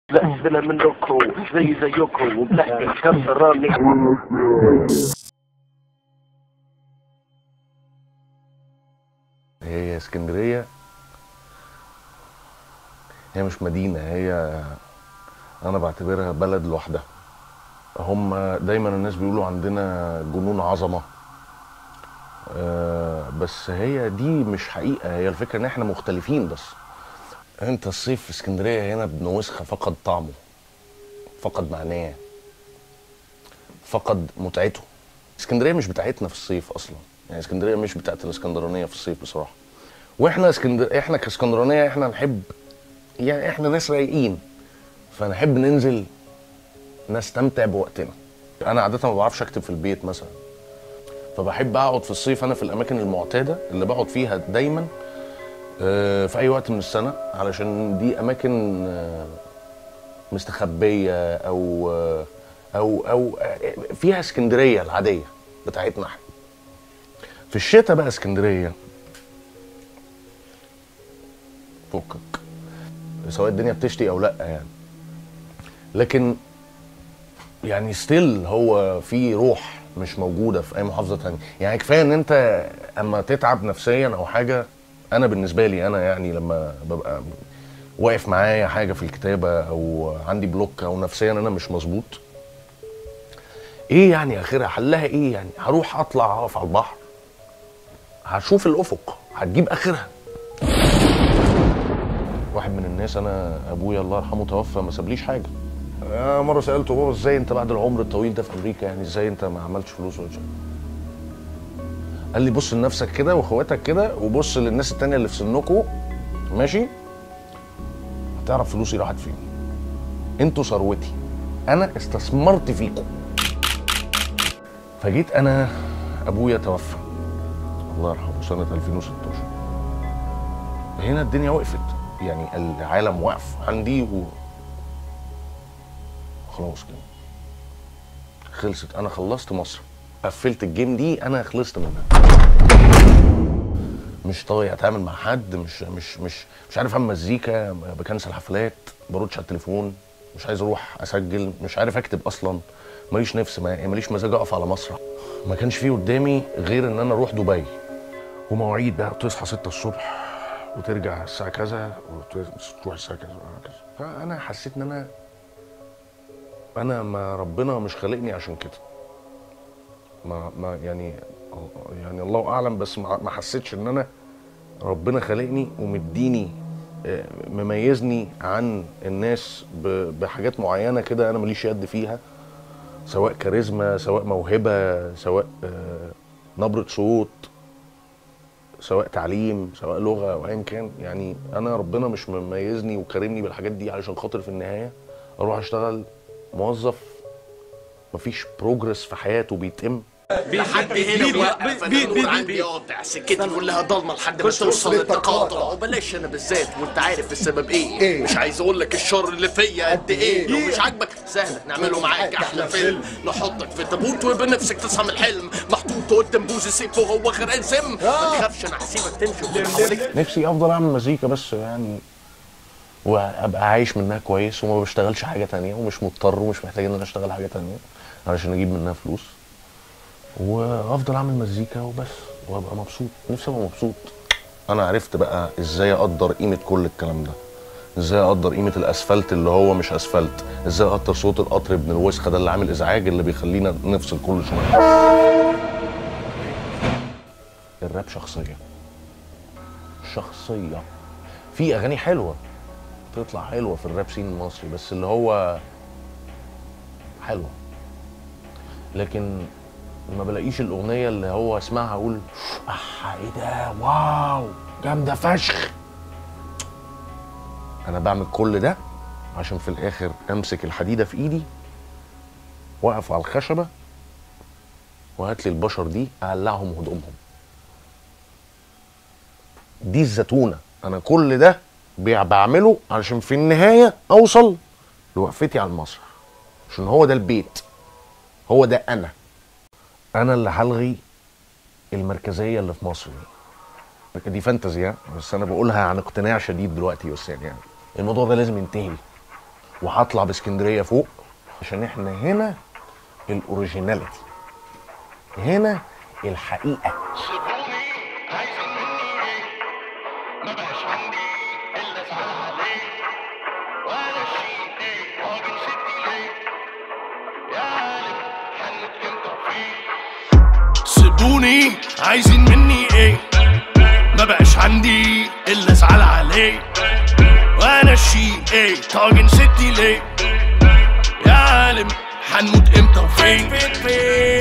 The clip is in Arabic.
بلسنا منكم زيكم وبلحق الكسراني. هي اسكندرية هي مش مدينة، هي أنا بعتبرها بلد لوحدها. هم دايما الناس بيقولوا عندنا جنون عظمة، بس هي دي مش حقيقة. هي الفكرة إن إحنا مختلفين بس. أنت الصيف في اسكندرية هنا ابن وسخة فقد طعمه، فقد معناه، فقد متعته. اسكندرية مش بتاعتنا في الصيف أصلا، يعني اسكندرية مش بتاعت الاسكندرانية في الصيف بصراحة. واحنا احنا كاسكندرانيه احنا نحب، يعني احنا ناس رايقين، فنحب ننزل نستمتع بوقتنا. انا عاده ما بعرفش اكتب في البيت مثلا، فبحب اقعد في الصيف انا في الاماكن المعتاده اللي بقعد فيها دايما في اي وقت من السنه، علشان دي اماكن مستخبيه او فيها اسكندريه العاديه بتاعتنا احنا. في الشتاء بقى اسكندريه فكك، سواء الدنيا بتشتي او لا يعني، لكن يعني ستيل هو في روح مش موجوده في اي محافظه تانية. يعني كفايه ان انت اما تتعب نفسيا او حاجه، انا بالنسبه لي انا يعني لما ببقى واقف معايا حاجه في الكتابه او عندي بلوك او نفسيا انا مش مظبوط، ايه يعني اخرها حلها ايه؟ يعني هروح اطلع اقف على البحر، هشوف الافق، هتجيب اخرها. واحد من الناس، انا ابويا الله يرحمه توفى ما سابليش حاجه. مره سالته بابا ازاي انت بعد العمر الطويل ده في امريكا، يعني ازاي انت ما عملتش فلوس ولا شيء؟ قال لي بص لنفسك كده واخواتك كده، وبص للناس التانية اللي في سنكم ماشي، هتعرف فلوسي راحت فين. انتوا ثروتي، انا استثمرت فيكم. فجيت انا ابويا توفى الله يرحمه سنه 2016، هنا الدنيا وقفت، يعني العالم وقف عندي خلاص كده خلصت. انا خلصت مصر، قفلت الجيم دي، انا خلصت منها. مش طايق اتعامل مع حد، مش عارف اعمل مزيكا، بكنسل حفلات، بردش على التليفون، مش عايز اروح اسجل، مش عارف اكتب اصلا، ماليش نفس، ماليش مزاج اقف على مسرح. ما كانش فيه قدامي غير ان انا اروح دبي، ومواعيد بقى تصحى 6 الصبح وترجع الساعه كذا وتروح الساعه كذا وكذا. فانا حسيت ان انا ما ربنا مش خالقني عشان كده. ما يعني الله اعلم، بس ما حسيتش ان انا ربنا خالقني ومديني مميزني عن الناس بحاجات معينه كده انا ماليش يد فيها، سواء كاريزما، سواء موهبه، سواء نبره صوت، سواء تعليم، سواء لغه او ايا كان. يعني انا ربنا مش مميزني وكرمني بالحاجات دي علشان خاطر في النهايه اروح اشتغل موظف مفيش بروجرس في حياته بيتم. لحد هنا واقف، انا النور عندي قاطع، سكتي كلها ضلمه لحد ما توصل للتقاطع. وبلاش انا بالذات، وانت عارف السبب ايه. مش عايز اقول لك الشر اللي فيا قد ايه. لو مش عاجبك سهل نعمله معاك احلى فيلم، نحطك في تابوت وبنفسك تصحى من الحلم، محطوط قدام بوز سيف وهو غرقان سم. ما تخافش انا هسيبك تمشي. نفسي افضل اعمل مزيكا بس يعني، وابقى عايش منها كويس وما بشتغلش حاجه تانية، ومش مضطر ومش محتاج ان انا اشتغل حاجه تانية علشان اجيب منها فلوس، وافضل اعمل مزيكا وبس وابقى مبسوط. نفسي ابقى مبسوط. انا عرفت بقى ازاي اقدر قيمه كل الكلام ده، ازاي اقدر قيمه الاسفلت اللي هو مش اسفلت، ازاي اقدر صوت القطر ابن الوسخه ده اللي عامل ازعاج اللي بيخلينا نفصل كل شويه. الراب شخصيه في اغاني حلوه تطلع حلوه في الراب سين المصري، بس اللي هو حلوه، لكن ما بلاقيش الاغنيه اللي هو اسمعها اقول ايه ده واو جامده فشخ. انا بعمل كل ده عشان في الاخر امسك الحديده في ايدي واقف على الخشبه وهات لي البشر دي اقلعهم هدومهم. دي الزتونه. انا كل ده بعمله علشان في النهايه اوصل لوقفتي على المسرح، عشان هو ده البيت، هو ده انا اللي هلغي المركزيه اللي في مصر دي فانتازيا، بس انا بقولها عن اقتناع شديد دلوقتي. بس يعني الموضوع ده لازم ينتهي. وهطلع باسكندريه فوق، عشان احنا هنا الاوريجيناليتي، هنا الحقيقه. سيبوني عايزين مني ايه؟ ما بقاش عندي الا ازعل عليه ولا شيء ايه راجل ستي ليه يا عالم هنموت امتى وفين. سيبوني عايزين مني ايه؟ ما بقاش عندي الا ازعل عليه وانا شيء ايه طاجن ستي ليه يا عالم هنموت امتى وفين.